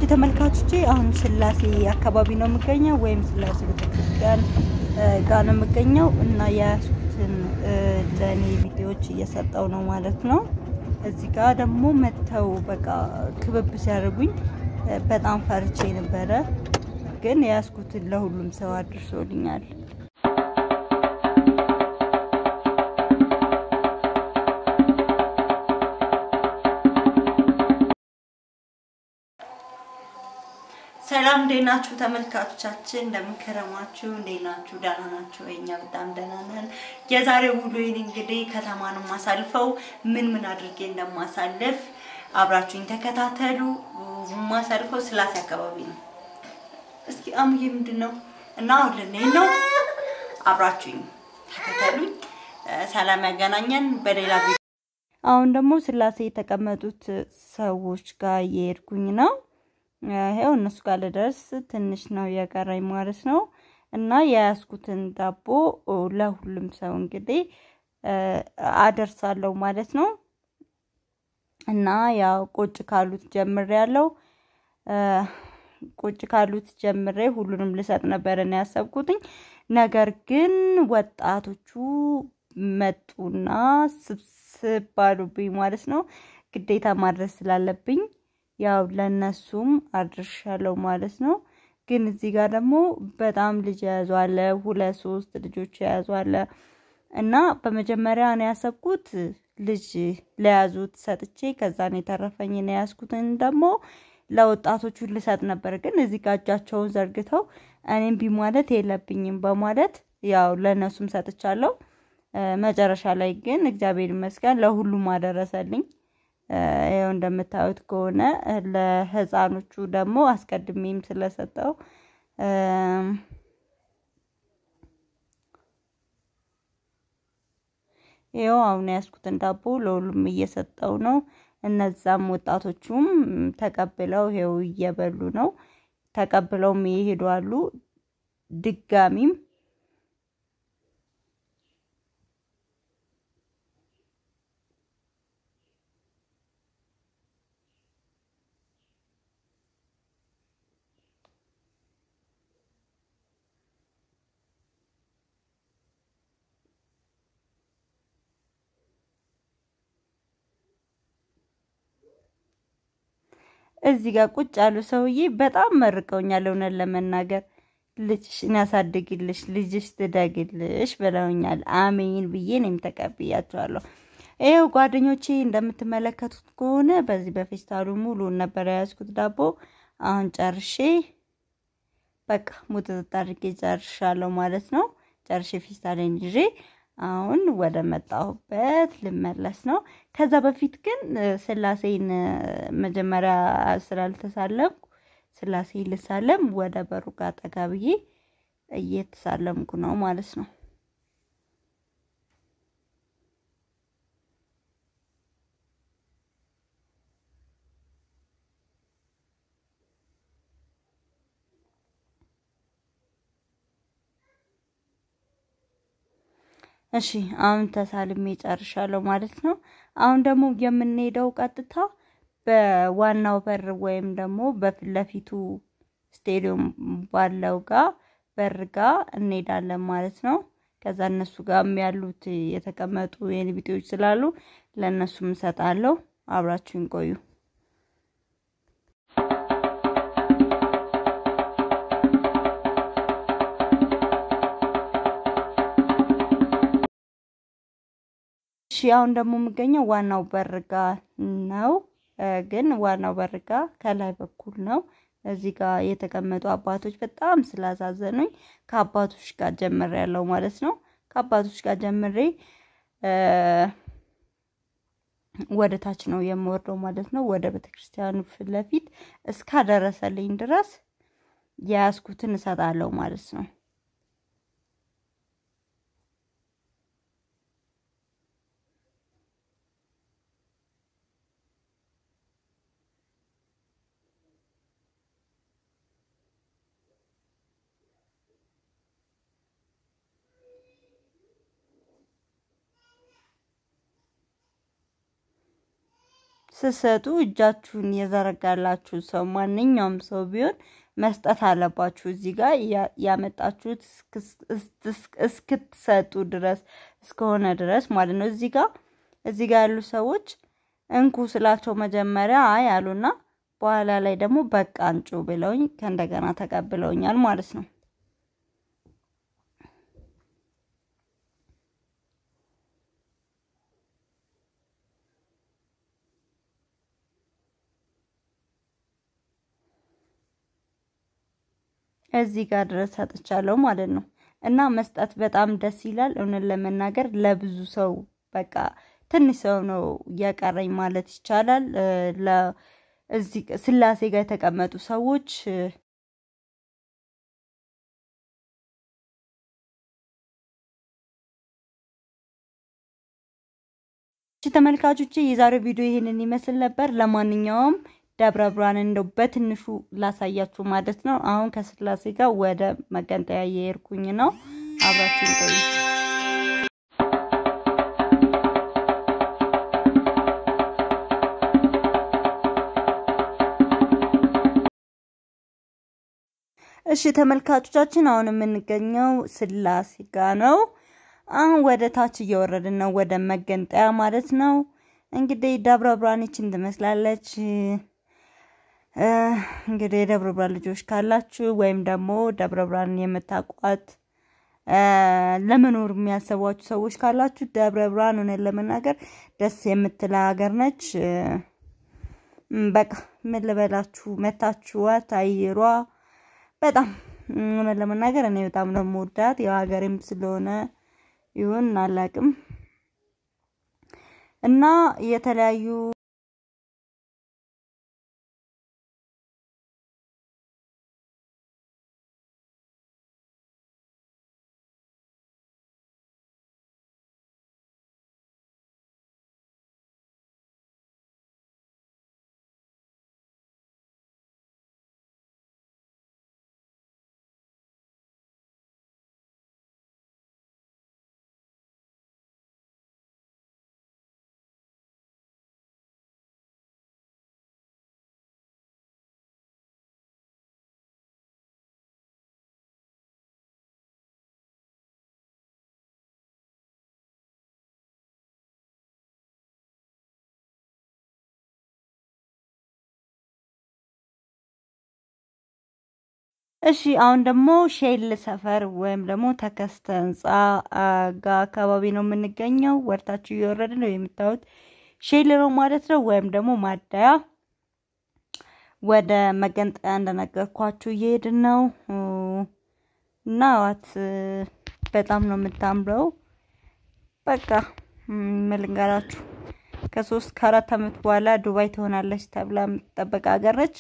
ተመልካቾቼ አሁን ስላሴ አካባቢ ነው የምገኘው ወይም ስላሴ ቤተክርስቲያን ጋር ነው የምገኘው እና ያስኩትን ለኔ ቪዲዮዎች እየሰጠው ነው ማለት ነው። እዚህ ጋር ደግሞ መተው በቃ ክብብ ሲያደርጉኝ በጣም ፈርቼ ነበረ፣ ግን ያስኩትን ለሁሉም ሰው አድርሶልኛል። ሰላም ደናችሁ ተመልካቾቻችን፣ እንደምከረማችሁ እንደናችሁ ደህና ናችሁ? እኛ በጣም ደህና ነን። የዛሬው ውሎዬን እንግዲህ ከተማን ማሳልፈው ምን አድርጌ እንደማሳልፍ አብራችሁኝ ተከታተሉ። ማሳልፈው ስላሴ አካባቢ ነው። እስኪ አሙዬ ምንድነው እና አሁን ነው አብራችሁኝ ተከታተሉኝ። ሰላም ያገናኘን በሌላ ቪዲዮ። አሁን ደግሞ ስላሴ የተቀመጡት ሰዎች ጋር እየሄድኩኝ ነው። ይሄው እነሱ ጋር ልደርስ ትንሽ ነው የቀረኝ ማለት ነው። እና ያስኩትን ዳቦ ለሁሉም ሰው እንግዲህ አደርሳለሁ ማለት ነው። እና ያው ቁጭ ካሉት ጀምሬ ሁሉንም ልሰጥ ነበር እና ያሰብኩትኝ፣ ነገር ግን ወጣቶቹ መጡና ስብስብ ባሉብኝ ማለት ነው። ግዴታ ማድረስ ስላለብኝ ያው ለነሱም አድርሻለሁ ማለት ነው። ግን እዚህ ጋር ደግሞ በጣም ልጅ ያዟል፣ 2-3 ልጆች ያዟል። እና በመጀመሪያ ነው ያሰብኩት ልጅ ለያዙት ሰጥቼ ከዛ ነው የተረፈኝ ነው ያስኩትን ደግሞ ለወጣቶቹ ልሰጥ ነበር። ግን እዚህ ጋር እጃቸውን ዘርግተው እኔም ቢማለት የለብኝም በማለት ያው ለነሱም ሰጥቻለሁ። መጨረሻ ላይ ግን እግዚአብሔር ይመስገን ለሁሉም አደረሰልኝ። ያው እንደምታዩት ከሆነ ለህፃኖቹ ደግሞ አስቀድሜም ስለሰጠው ያው አሁን ያስኩትን ዳቦ ለሁሉም እየሰጠው ነው። እነዛም ወጣቶቹም ተቀብለው ይሄው እየበሉ ነው። ተቀብለው ይሄዳሉ ድጋሚም እዚህ ጋር ቁጭ ያሉ ሰውዬ በጣም መርቀውኛል። እውነት ለመናገር ልጅሽን ያሳድግልሽ፣ ልጅሽ ትደግልሽ ብለውኛል። አሜን ብዬ እኔም ተቀብያቸዋለሁ። ይሄው ጓደኞቼ እንደምትመለከቱት ከሆነ በዚህ በፌስታሉ ሙሉ ነበር ያዝኩት ዳቦ። አሁን ጨርሼ በቃ ሙጥጥ አድርጌ ጨርሻለሁ ማለት ነው። ጨርሼ ፌስታሌን ይዤ አሁን ወደ መጣሁበት ልመለስ ነው። ከዛ በፊት ግን ስላሴን መጀመሪያ ስላልተሳለምኩ ስላሴን ልሳለም ወደ በሩ ጋር ጠጋብዬ እየተሳለምኩ ነው ማለት ነው። እሺ አሁን ተሳልሜ ጨርሻለሁ ማለት ነው። አሁን ደግሞ የምንሄደው ቀጥታ በዋናው በር ወይም ደግሞ በፊትለፊቱ ስቴዲየም ባለው ጋር በር ጋር እንሄዳለን ማለት ነው። ከዛ እነሱ ጋር ያሉት የተቀመጡ የንቢጤዎች ስላሉ ለነሱም ሰጣለሁ። አብራችሁን ቆዩ። አሁን ደግሞ የምገኘው ዋናው በርጋ ነው። ግን ዋናው በርጋ ከላይ በኩል ነው። እዚህ ጋር የተቀመጡ አባቶች በጣም ስላሳዘኑኝ ከአባቶች ጋር ጀምሬያለሁ ማለት ነው። ከአባቶች ጋር ጀምሬ ወደ ታች ነው የምወርደው ማለት ነው። ወደ ቤተክርስቲያኑ ፊት ለፊት እስካደረሰልኝ ድረስ ያስኩትን እሰጣለሁ ማለት ነው። ስሰጡ እጃችሁን የዘረጋላችሁ ሰው ማንኛውም ሰው ቢሆን መስጠት አለባችሁ እዚህ ጋር ያመጣችሁት እስክትሰጡ ድረስ እስከሆነ ድረስ ማለት ነው እዚህ ጋር ያሉ ሰዎች እንኩ ስላቸው መጀመሪያ አይ አሉና በኋላ ላይ ደግሞ በቃ አንጩ ብለውኝ ከእንደገና ተቀብለውኛል ማለት ነው እዚህ ጋር ድረስ አጥቻለሁ ማለት ነው እና መስጠት በጣም ደስ ይላል እውነት ለመናገር ለብዙ ሰው በቃ ትንሽ ሰው ነው ያቀረኝ ማለት ይቻላል ለዚህ ስላሴ ጋር የተቀመጡ ሰዎች ተመልካቾቼ የዛሬው ቪዲዮ ይሄንን ይመስል ነበር ለማንኛውም ደብረ ብርሃን እንደው በትንሹ ላሳያችሁ ማለት ነው አሁን ከስላሴ ጋር ወደ መገንጠያ እየሄድኩኝ ነው አብራችሁ ቆዩ እሺ ተመልካቾቻችን አሁን የምንገኘው ስላሴ ጋር ነው አሁን ወደ ታች እየወረድን ነው ወደ መገንጠያ ማለት ነው እንግዲህ ደብረ ብርሃን ይችን ትመስላለች እንግዲህ ደብረ ብርሃን ልጆች ካላችሁ ወይም ደግሞ ደብረ ብርሃን የምታቋት ለመኖር የሚያስቧችሁ ሰዎች ካላችሁ ደብረ ብርሃን ሆነ ለመናገር ደስ የምትል ሀገር ነች በቃ ምን ልበላችሁ መታችኋት አይሯ በጣም ሆነ ለመናገር እኔ በጣም ነው የምወዳት የሀገሬም ስለሆነ ይሁን አላቅም እና የተለያዩ እሺ አሁን ደግሞ ሼል ሰፈር ወይም ደግሞ ተከስተ ህንጻ ጋር አካባቢ ነው የምንገኘው ወርታችሁ እየወረድን ነው የምታዩት ሼል ነው ማለት ነው ወይም ደግሞ ማዳያ ወደ መገንጠያ እንደነገርኳችሁ እየሄድን ነው እና ዋት በጣም ነው የምታምረው በቃ መልንጋራችሁ ከ3 ከ4 አመት በኋላ ዱባይ ትሆናለች ተብላ ተጠበቃ ሀገርች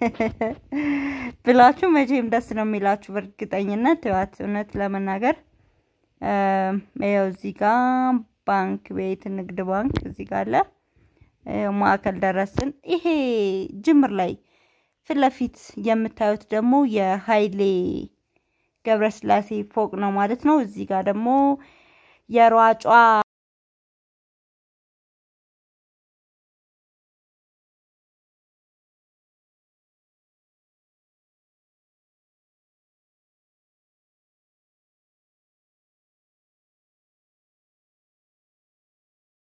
ብላችሁ መቼም ደስ ነው የሚላችሁ በርግጠኝነት ያት እውነት ለመናገር ያው እዚህ ጋር ባንክ ቤት ንግድ ባንክ እዚህ ጋር አለ ማዕከል ደረስን ይሄ ጅምር ላይ ፍለፊት የምታዩት ደግሞ የኃይሌ ገብረስላሴ ፎቅ ነው ማለት ነው እዚህ ጋር ደግሞ የሯጯ